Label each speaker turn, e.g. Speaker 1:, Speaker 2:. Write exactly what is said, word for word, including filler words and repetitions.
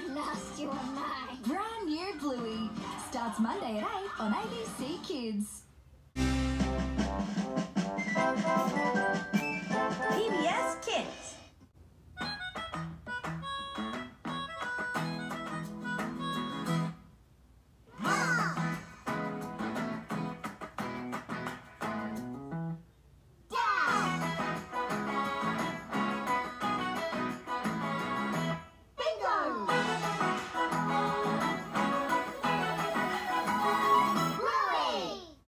Speaker 1: Lost your mind.
Speaker 2: Brand new Bluey. Starts Monday at eight on A B C Kids.